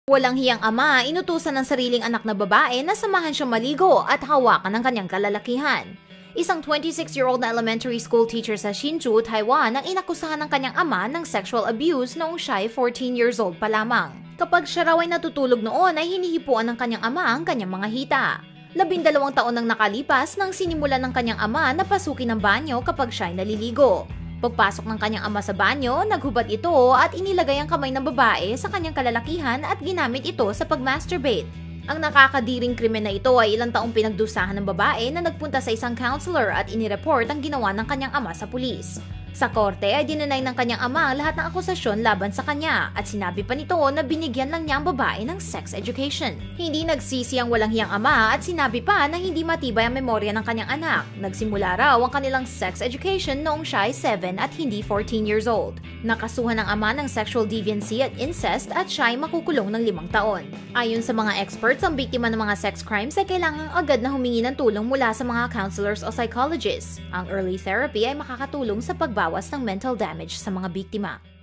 Walang hiyang ama, inutusan ng sariling anak na babae na samahan siyang maligo at hawakan ng kanyang kalalakihan. Isang 26-year-old na elementary school teacher sa Hsinchu, Taiwan ang inakusahan ng kanyang ama ng sexual abuse noong siya ay 14 years old pa lamang. Kapag siya raw ay natutulog noon ay hinihipuan ng kanyang ama ang kanyang mga hita. 12 taon nang nakalipas nang sinimulan ng kanyang ama na pasukin ng banyo kapag siya ay naliligo. Pagpasok ng kanyang ama sa banyo, naghubad ito at inilagay ang kamay ng babae sa kanyang kalalakihan at ginamit ito sa pag-masturbate. Ang nakakadiring krimen na ito ay ilang taong pinagdusahan ng babae na nagpunta sa isang counselor at inireport ang ginawa ng kanyang ama sa pulis. Sa korte ay dinenay ng kanyang ama ang lahat ng akusasyon laban sa kanya at sinabi pa nito na binigyan lang niya ang babae ng sex education. Hindi nagsisi ang walang hiyang ama at sinabi pa na hindi matibay ang memorya ng kanyang anak. Nagsimula raw ang kanilang sex education noong siya ay 7 at hindi 14 years old. Nakasuhan ng ama ng sexual deviancy at incest at siya ay makukulong ng 5 taon. Ayon sa mga experts, ang biktima ng mga sex crimes ay kailangang agad na humingi ng tulong mula sa mga counselors o psychologists. Ang early therapy ay makakatulong sa pagbawas ng mental damage sa mga biktima.